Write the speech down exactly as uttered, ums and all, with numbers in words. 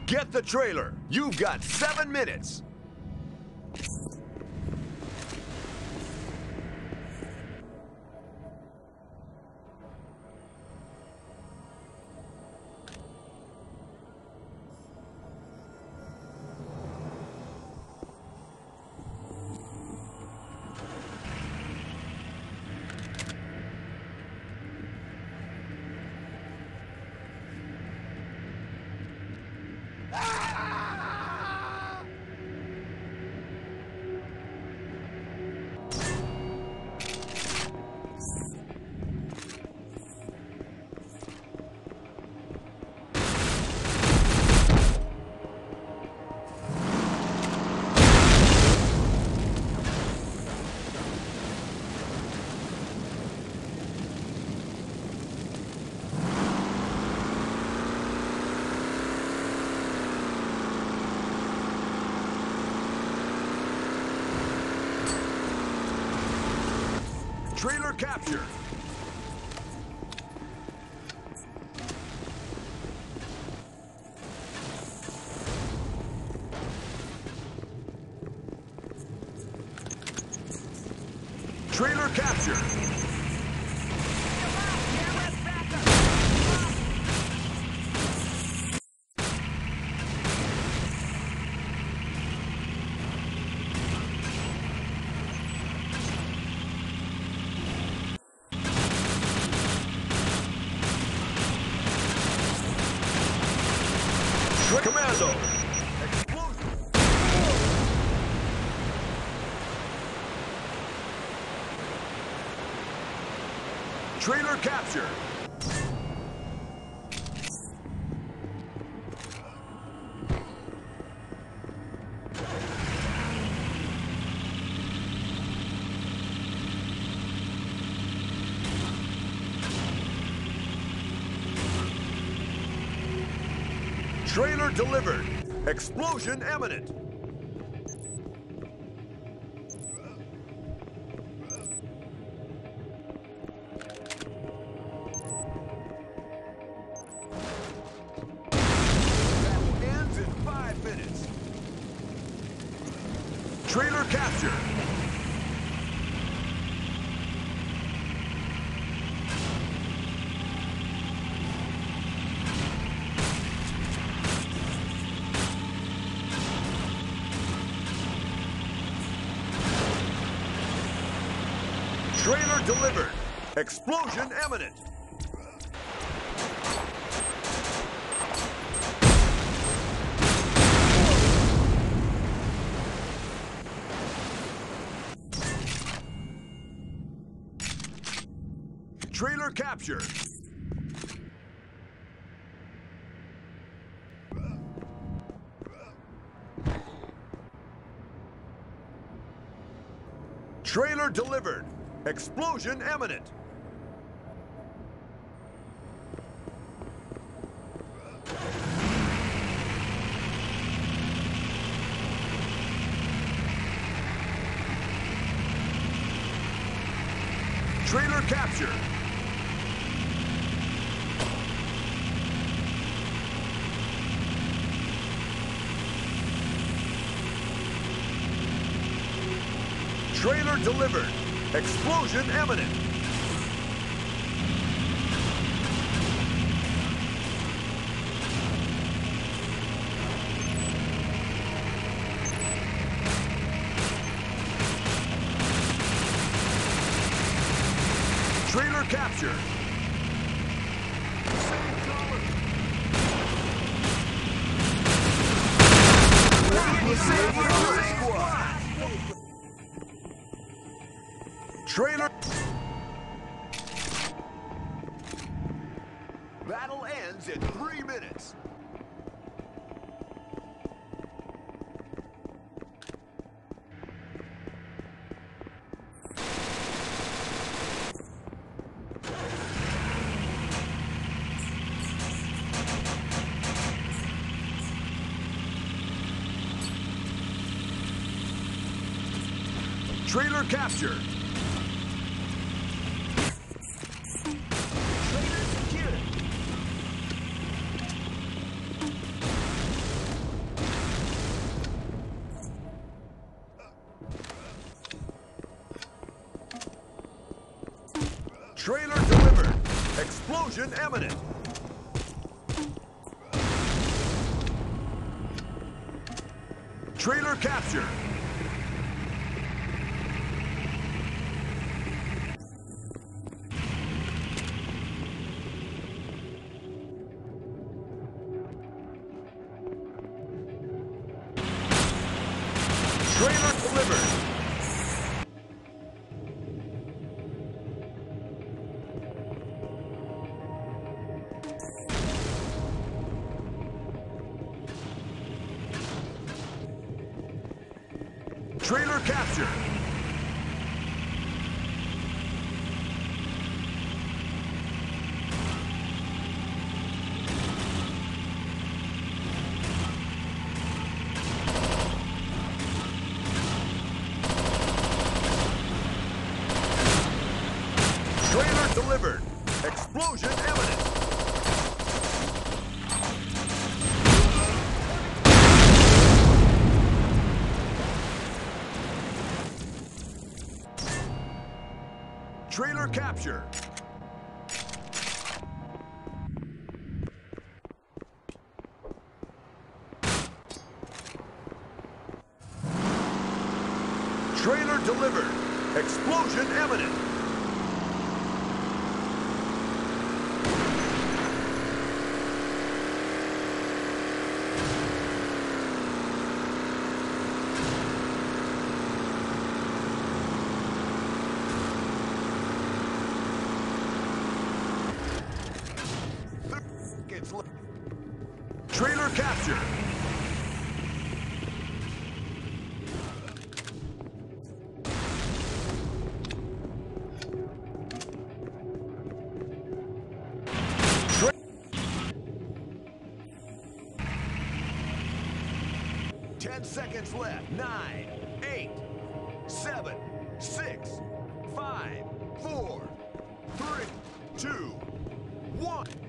Get the trailer. You've got seven minutes. Trailer captured. Trailer captured. Commando! Explosion! Trailer captured! Trailer delivered. Explosion imminent. Battle ends in five minutes. Trailer captured. Trailer delivered. Explosion imminent. Trailer captured. Trailer delivered. Explosion imminent. Trailer captured. Trailer delivered. Explosion imminent. Trailer captured. Trailer. Battle ends in three minutes. Trailer captured. Trailer secured. Trailer delivered. Explosion imminent. Trailer captured. Trailer delivered. Trailer captured. Trailer delivered. Explosion imminent. Trailer captured. Trailer delivered. Explosion imminent. Trailer captured. Tra Ten seconds left. Nine, eight, seven, six, five, four, three, two, one.